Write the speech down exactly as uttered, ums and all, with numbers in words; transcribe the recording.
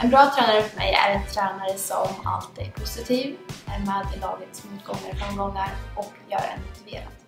En bra tränare för mig är en tränare som alltid är positiv, är med i lagets motgångar och framgångar och gör en motiverad.